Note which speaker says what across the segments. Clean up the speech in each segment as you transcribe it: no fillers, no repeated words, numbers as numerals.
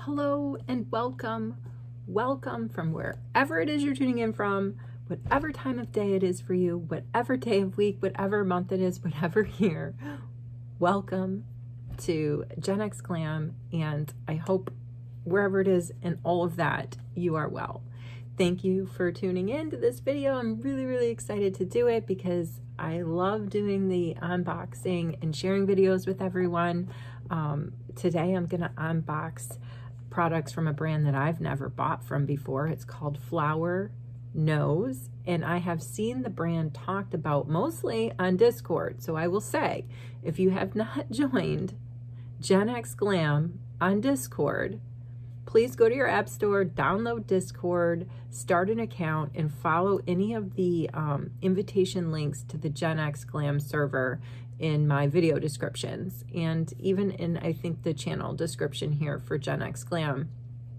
Speaker 1: Hello and welcome. Welcome from wherever it is you're tuning in from, whatever time of day it is for you, whatever day of week, whatever month it is, whatever year. Welcome to Gen X Glam, and I hope wherever it is and all of that, you are well. Thank you for tuning in to this video. I'm really excited to do it because I love doing the unboxing and sharing videos with everyone. Today I'm gonna unbox products from a brand that I've never bought from before. It's called Flower Knows, and I have seen the brand talked about mostly on Discord. So I will say, if you have not joined Gen X Glam on Discord, please go to your app store, download Discord, start an account, and follow any of the invitation links to the Gen X Glam server in my video descriptions, and even in, I think, the channel description here for Gen X Glam.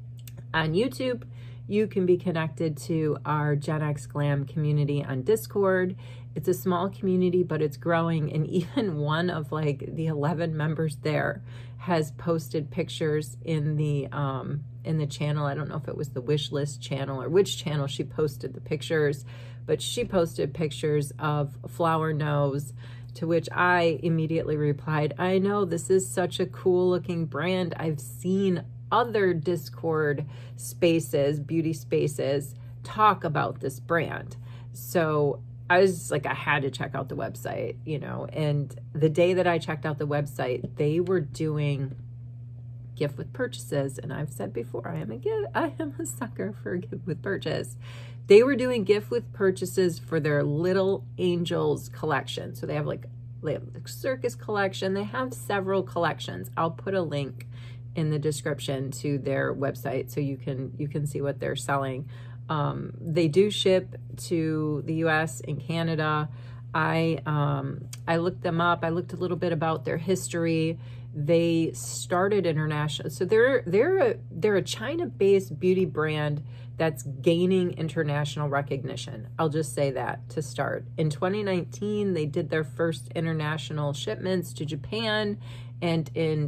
Speaker 1: On YouTube, you can be connected to our Gen X Glam community on Discord. It's a small community, but it's growing, and even one of like the 11 members there has posted pictures in the channel. I don't know if it was the wish list channel or which channel she posted the pictures, but she posted pictures of Flower Knows, to which I immediately replied, I know, this is such a cool looking brand. I've seen other Discord spaces, beauty spaces, talk about this brand. So I was like, I had to check out the website, you know, and the day that I checked out the website, they were doing gift with purchases. And I've said before, I am a sucker for a gift with purchase. They were doing gift with purchases for their Little Angels collection. So they have the circus collection. They have several collections. I'll put a link in the description to their website so you can see what they're selling. They do ship to the US and Canada. I looked them up. I looked a little bit about their history. They started international. So they're a China-based beauty brand that's gaining international recognition. I'll just say that to start. In 2019, they did their first international shipments to Japan, and in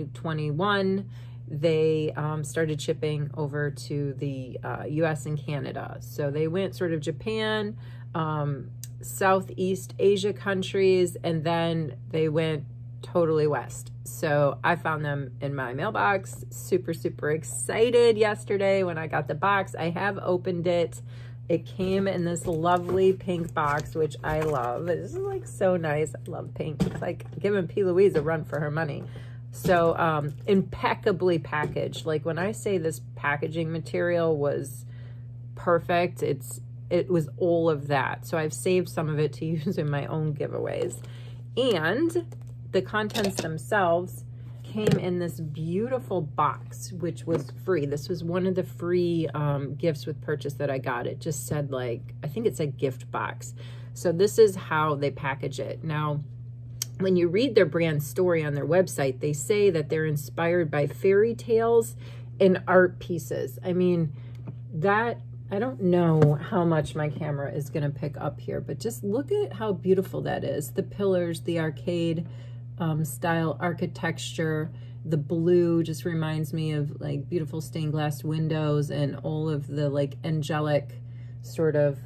Speaker 1: 2021, they started shipping over to the US and Canada. So they went sort of Japan, Southeast Asia countries, and then they went totally west. So I found them in my mailbox. Super excited yesterday when I got the box. I have opened it. It came in this lovely pink box, which I love. This is like so nice. I love pink. It's like giving P. Louise a run for her money. So impeccably packaged. Like when I say this packaging material was perfect, it was all of that. So I've saved some of it to use in my own giveaways. And the contents themselves came in this beautiful box, which was free. This was one of the free gifts with purchase that I got. It just said, like, I think it said gift box. So this is how they package it. Now, when you read their brand story on their website, they say that they're inspired by fairy tales and art pieces. I mean, that, I don't know how much my camera is going to pick up here, but just look at how beautiful that is. The pillars, the arcade style architecture, the blue just reminds me of like beautiful stained glass windows, and all of the like angelic sort of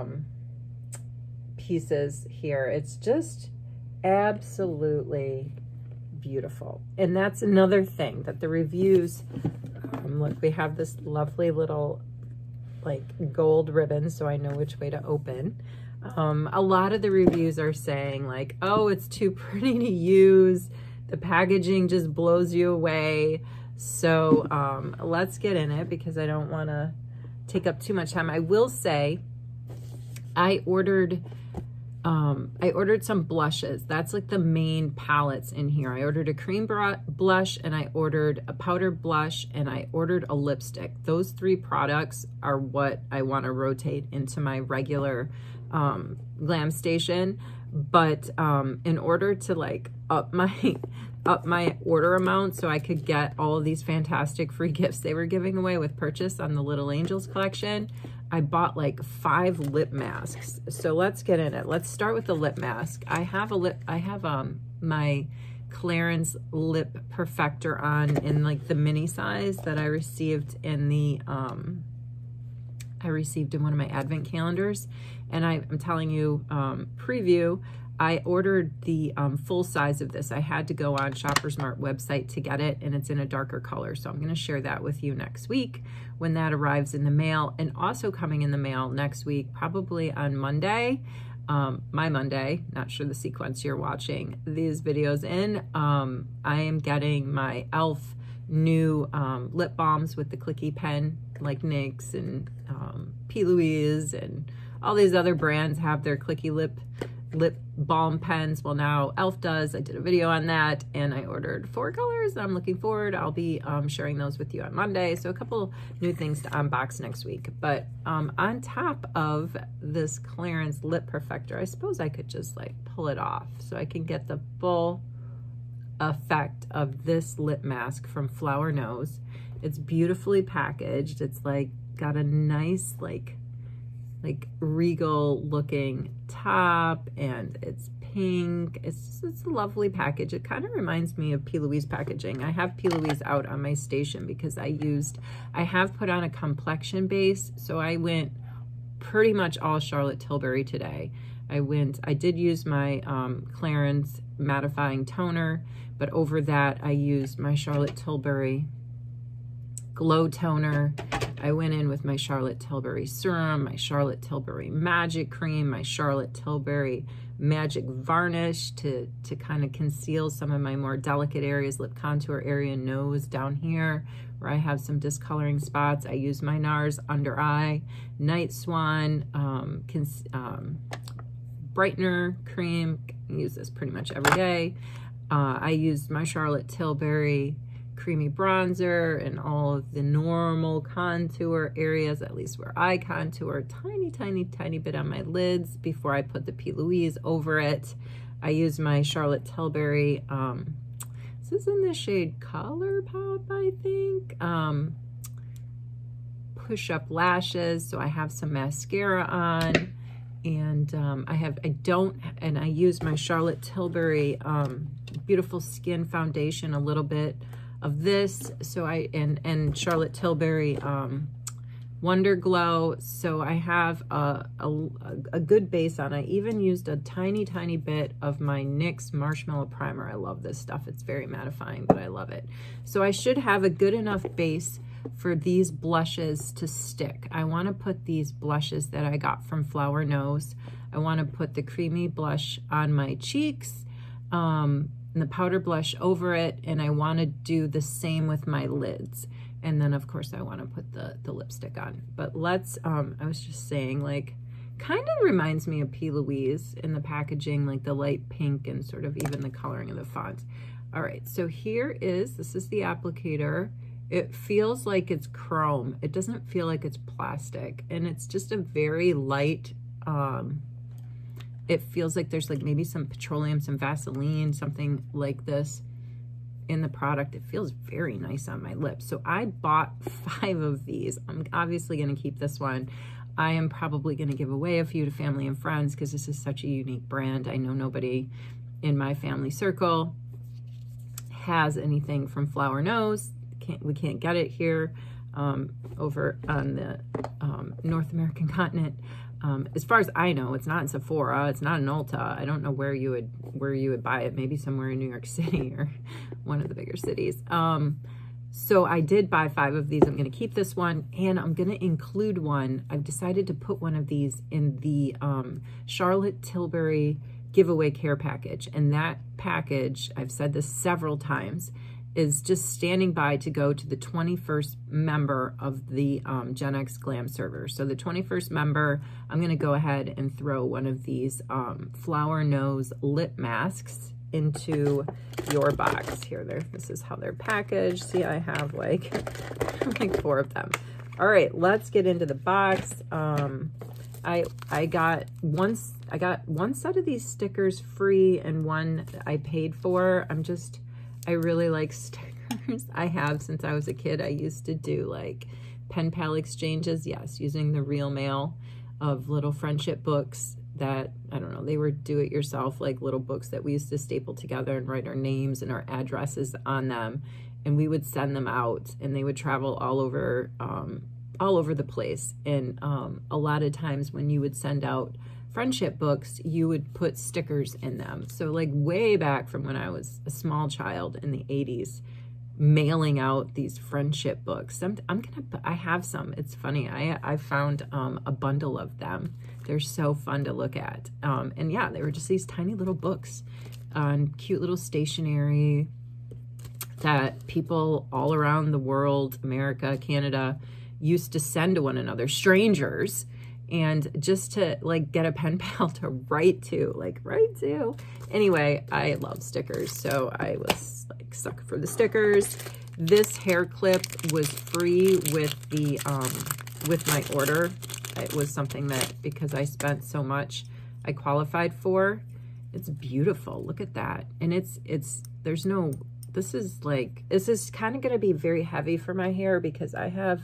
Speaker 1: pieces here. It's just absolutely beautiful. And that's another thing that the reviews, look, we have this lovely little like gold ribbon, so I know which way to open. A lot of the reviews are saying like, oh, it's too pretty to use. The packaging just blows you away. So let's get in it because I don't want to take up too much time. I will say I ordered some blushes. That's like the main palettes in here. I ordered a cream blush, and I ordered a powder blush, and I ordered a lipstick. Those three products are what I want to rotate into my regular glam station. But in order to like up my order amount so I could get all of these fantastic free gifts they were giving away with purchase on the Little Angels collection, I bought like 5 lip masks. So let's get in it. Let's start with the lip mask. I have my Clarins Lip Perfector on in like the mini size that I received in the, I received in one of my advent calendars. And I'm telling you, preview, I ordered the full size of this. I had to go on Shoppers Mart website to get it, and it's in a darker color. So I'm going to share that with you next week when that arrives in the mail. And also coming in the mail next week, probably on Monday, my Monday, not sure the sequence you're watching these videos in, I am getting my e.l.f. new lip balms with the clicky pen, like NYX and P. Louise and all these other brands have their clicky lip balm pens. Well, now e.l.f. does. I did a video on that, and I ordered 4 colors. I'm looking forward. I'll be sharing those with you on Monday. So a couple new things to unbox next week. But on top of this Clarins Lip Perfector, I suppose I could just like pull it off so I can get the full effect of this lip mask from Flower Nose. It's beautifully packaged. It's like got a nice like regal looking top, and it's pink. It's a lovely package. It kind of reminds me of P. Louise packaging. I have P. Louise out on my station because I have put on a complexion base, so I went pretty much all Charlotte Tilbury today. I did use my Clarins mattifying toner, but over that I used my Charlotte Tilbury Glow Toner. I went in with my Charlotte Tilbury Serum, my Charlotte Tilbury Magic Cream, my Charlotte Tilbury Magic Varnish to kind of conceal some of my more delicate areas, lip contour area, nose down here where I have some discoloring spots. I use my NARS Under Eye Night Swan brightener cream. I use this pretty much every day. I used my Charlotte Tilbury creamy bronzer and all of the normal contour areas, at least where I contour, tiny bit on my lids before I put the P. Louise over it. I use my Charlotte Tilbury, this is in the shade Color Pop, I think, Push Up Lashes, so I have some mascara on, and I use my Charlotte Tilbury Beautiful Skin Foundation, a little bit of this, so and Charlotte Tilbury Wonder Glow, so I have a good base on. I even used a tiny bit of my NYX Marshmallow Primer. I love this stuff. It's very mattifying, but I love it. So I should have a good enough base for these blushes to stick. I want to put these blushes that I got from Flower Nose. I want to put the creamy blush on my cheeks, and the powder blush over it, and I want to do the same with my lids. And then of course I want to put the lipstick on. But let's, I was just saying, like, kind of reminds me of P. Louise in the packaging, like the light pink and sort of even the coloring of the font. All right, so this is the applicator. It feels like it's chrome. It doesn't feel like it's plastic, and it's just a very light, it feels like there's like maybe some petroleum, some Vaseline, something like this in the product. It feels very nice on my lips. So I bought 5 of these. I'm obviously going to keep this one. I am probably going to give away a few to family and friends because this is such a unique brand. I know nobody in my family circle has anything from Flower Nose. We can't get it here over on the North American continent. As far as I know, it's not in Sephora, it's not in Ulta. I don't know where you would buy it, maybe somewhere in New York City or one of the bigger cities. So I did buy 5 of these. I'm going to keep this one, and I'm going to include one. I've decided to put one of these in the Charlotte Tilbury giveaway care package. And that package, I've said this several times, is just standing by to go to the 21st member of the Gen X Glam server. So the 21st member, I'm going to go ahead and throw one of these Flower Nose lip masks into your box. Here, this is how they're packaged. See, I have like 4 of them. All right, let's get into the box. I got one set of these stickers free and one I paid for. I really like stickers. I have since I was a kid. I used to do like pen pal exchanges, yes, using the real mail of little friendship books that, I don't know, they were do-it-yourself, like little books that we used to staple together and write our names and our addresses on them. And we would send them out, and they would travel all over the place. And a lot of times when you would send out friendship books, you would put stickers in them. So like way back from when I was a small child in the 80s, mailing out these friendship books. I have some. It's funny. I found a bundle of them. They're so fun to look at. And yeah, they were just these tiny little books on cute little stationery that people all around the world, America, Canada, used to send to one another, strangers, and just to like get a pen pal to write to. Anyway, I love stickers, so I was like sucker for the stickers. This hair clip was free with the with my order. It was something that, because I spent so much, I qualified for. It's beautiful. Look at that. And this is kind of going to be very heavy for my hair because I have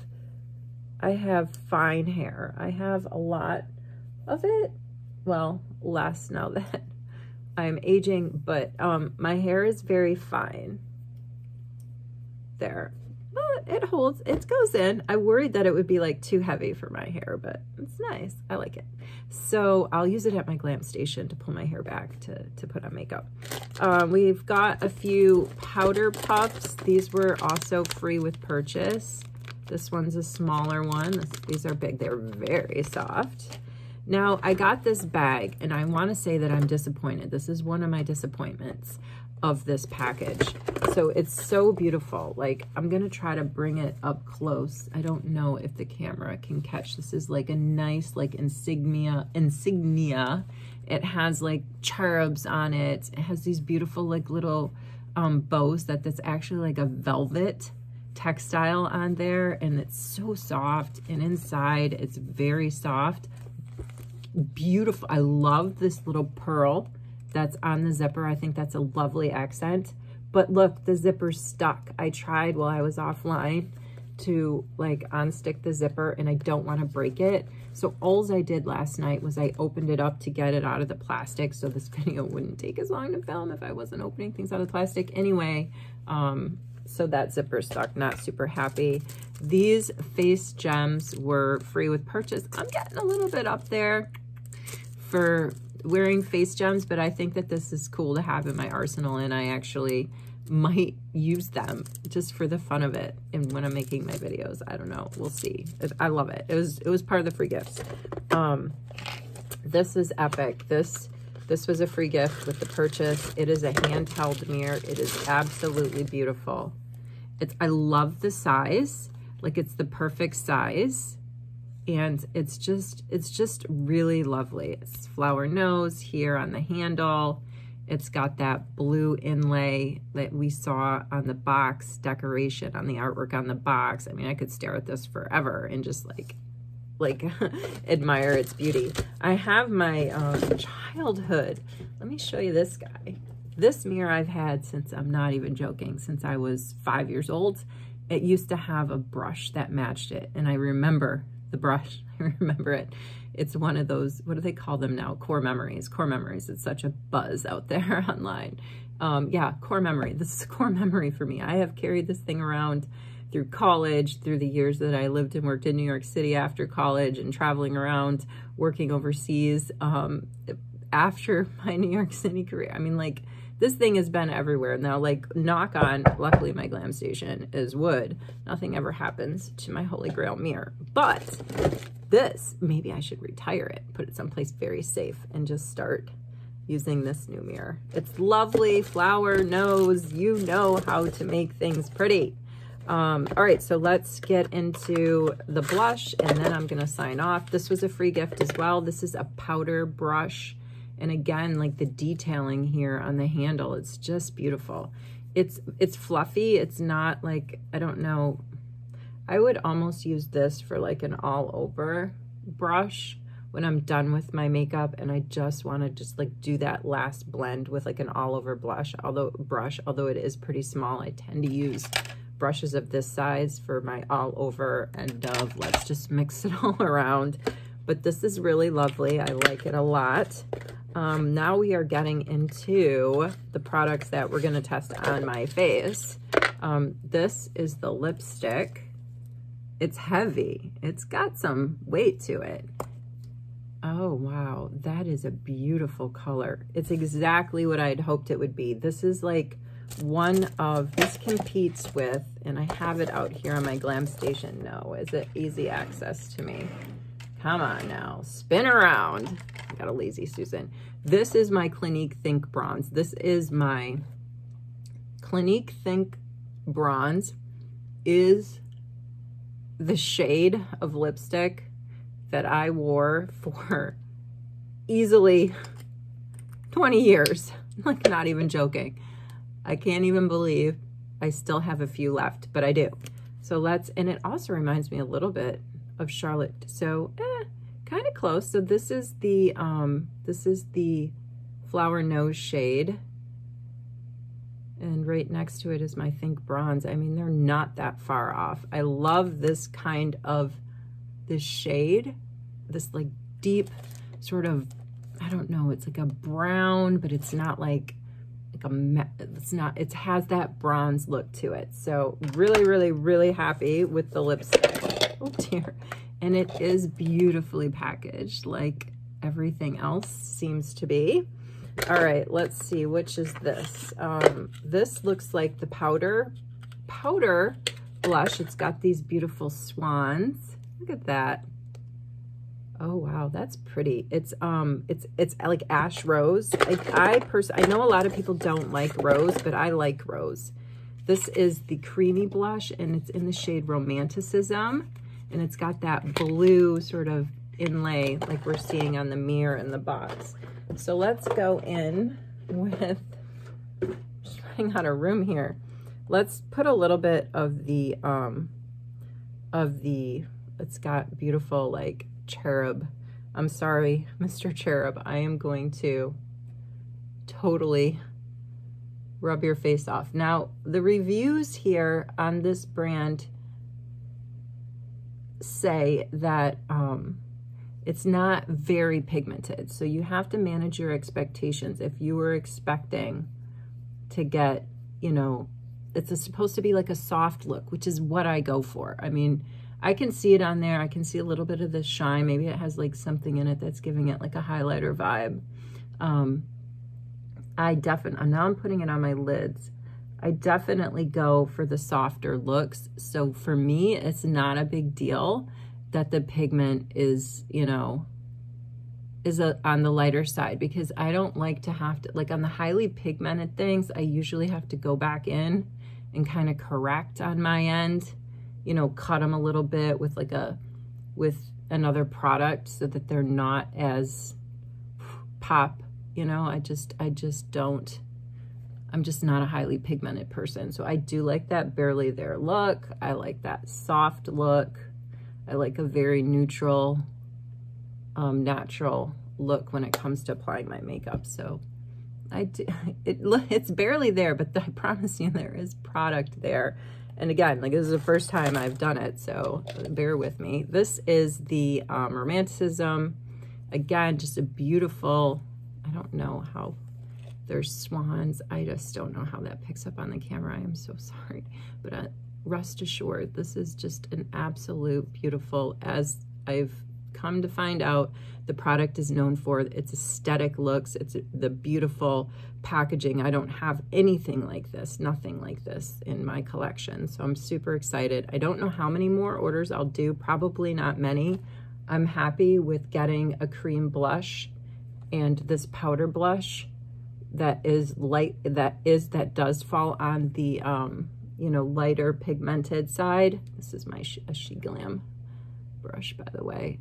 Speaker 1: fine hair. I have a lot of it. Well, less now that I'm aging, but my hair is very fine. There. But it holds, it goes in. I worried that it would be like too heavy for my hair, but it's nice. I like it. So I'll use it at my glam station to pull my hair back to put on makeup. We've got a few powder puffs. These were also free with purchase. This one's a smaller one. These are big. They're very soft. Now, I got this bag, and I want to say that I'm disappointed. This is one of my disappointments of this package. So it's so beautiful. Like, I'm going to try to bring it up close. I don't know if the camera can catch. This is like a nice, like, insignia. It has, like, cherubs on it. It has these beautiful, like, little bows that's actually like a velvet textile on there, and it's so soft, and inside it's very soft, beautiful. I love this little pearl that's on the zipper. I think that's a lovely accent. But look, the zipper's stuck. I tried while I was offline to like unstick the zipper, and I don't want to break it. So all I did last night was I opened it up to get it out of the plastic, so this video wouldn't take as long to film if I wasn't opening things out of the plastic. Anyway, so that zipper stuck, not super happy. These face gems were free with purchase. I'm getting a little bit up there for wearing face gems, but I think that this is cool to have in my arsenal, and I actually might use them just for the fun of it. And when I'm making my videos, I don't know, we'll see. I love it. It was part of the free gifts. This is epic. This was a free gift with the purchase. It is a handheld mirror. It is absolutely beautiful. I love the size. Like, it's the perfect size. And it's just really lovely. It's flower nose here on the handle. It's got that blue inlay that we saw on the box decoration, on the artwork on the box. I mean, I could stare at this forever and just like admire its beauty. I have my childhood. Let me show you this guy. This mirror I've had since, I'm not even joking, since I was 5 years old. It used to have a brush that matched it, and I remember the brush. I remember it. It's one of those, what do they call them now? Core memories. Core memories. It's such a buzz out there online. Yeah, core memory. This is a core memory for me. I have carried this thing around through college, through the years that I lived and worked in New York City after college, and traveling around, working overseas after my New York City career. I mean, like, this thing has been everywhere. Now, like, knock on, luckily my glam station is wood. Nothing ever happens to my Holy Grail mirror. But this, maybe I should retire it, put it someplace very safe, and just start using this new mirror. It's lovely, flower nose. You know how to make things pretty. All right, so let's get into the blush, and then I'm gonna sign off. This was a free gift as well. This is a powder brush. And again, like the detailing here on the handle, it's just beautiful. It's fluffy. It's not like, I don't know. I would almost use this for like an all over brush when I'm done with my makeup and I just want to just like do that last blend with like an all over brush, although it is pretty small. I tend to use brushes of this size for my all over and let's just mix it all around. but this is really lovely. I like it a lot. Now we are getting into the products that we're going to test on my face. This is the lipstick. It's heavy. It's got some weight to it. Oh, wow. That is a beautiful color. It's exactly what I'd hoped it would be. This is like this competes with, and I have it out here on my Glam Station. No, is it easy access to me? Come on now, spin around. I got a lazy Susan. This is my Clinique Think Bronze. This is my Clinique Think Bronze is the shade of lipstick that I wore for easily 20 years. Like, not even joking. I can't even believe I still have a few left, but I do. So and it also reminds me a little bit of Charlotte. So, kind of close. So this is the Flower Nose shade. And right next to it is my Think Bronze. I mean, they're not that far off. I love this kind of, this shade, this like deep sort of, I don't know, it's like a brown, but it's not like it has that bronze look to it. So really, really, really happy with the lipstick. Oh dear. And it is beautifully packaged like everything else seems to be. All right, let's see, which is this? This looks like the powder blush. It's got these beautiful swans. Look at that. Oh wow, that's pretty. It's like ash rose. I know a lot of people don't like rose, but I like rose. This is the creamy blush, and it's in the shade Romanticism, and it's got that blue sort of inlay like we're seeing on the mirror in the box. So let's go in with, just running out of room here. Let's put a little bit of the it's got beautiful like cherub. I'm sorry, Mr. Cherub. I am going to totally rub your face off. Now, the reviews here on this brand say that it's not very pigmented. So you have to manage your expectations. If you were expecting to get, you know, it's supposed to be like a soft look, which is what I go for. I mean, I can see it on there. I can see a little bit of the shine. Maybe it has like something in it that's giving it like a highlighter vibe. Now I'm putting it on my lids. I definitely go for the softer looks. So for me, it's not a big deal that the pigment is, you know, on the lighter side, because I don't like to have to, like on the highly pigmented things, I usually have to go back in and kind of correct on my end, you know, cut them a little bit with like with another product so that they're not as pop, you know. I just don't, I'm just not a highly pigmented person. So I do like that barely there look. I like that soft look. I like a very neutral, natural look when it comes to applying my makeup. So it's barely there, but I promise you there is product there. And again, like this is the first time I've done it, so bear with me. This is the Romanticism. Again, just a beautiful, I don't know how, there's swans. I just don't know how that picks up on the camera. I am so sorry. But rest assured, this is just an absolute beautiful, as I've come to find out, the product is known for its aesthetic looks. It's the beautiful packaging. I don't have anything like this, nothing like this in my collection. So I'm super excited. I don't know how many more orders I'll do, probably not many. I'm happy with getting a cream blush and this powder blush that is light, that does fall on the you know, lighter pigmented side. This is my SheGlam brush, by the way.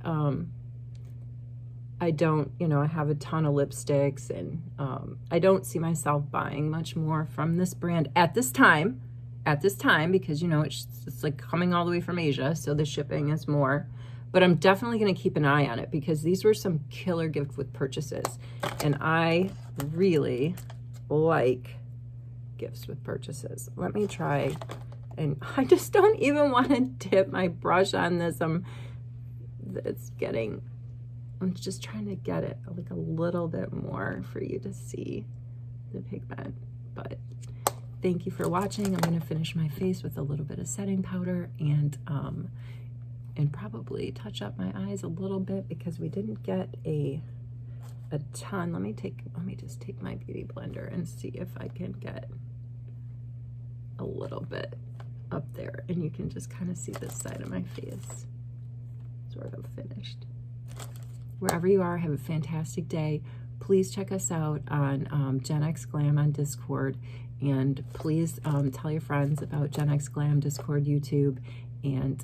Speaker 1: I don't, you know, I have a ton of lipsticks, and I don't see myself buying much more from this brand at this time, because, you know, it's like coming all the way from Asia, so the shipping is more. But I'm definitely going to keep an eye on it, because these were some killer gift with purchases, and I really like gifts with purchases. Let me try, and I just don't even want to dip my brush on this. It's getting I'm just trying to get it like a little bit more for you to see the pigment. But thank you for watching. I'm going to finish my face with a little bit of setting powder and probably touch up my eyes a little bit because we didn't get a ton. Let me just take my beauty blender and see if I can get a little bit up there, and you can just kind of see this side of my face sort of finished. Wherever you are, have a fantastic day. Please check us out on Gen X Glam on Discord, and please tell your friends about Gen X Glam Discord, YouTube, and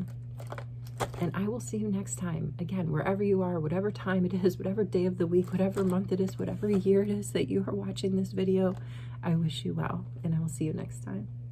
Speaker 1: I will see you next time. Again, wherever you are, whatever time it is, whatever day of the week, whatever month it is, whatever year it is that you are watching this video, I wish you well, and I will see you next time.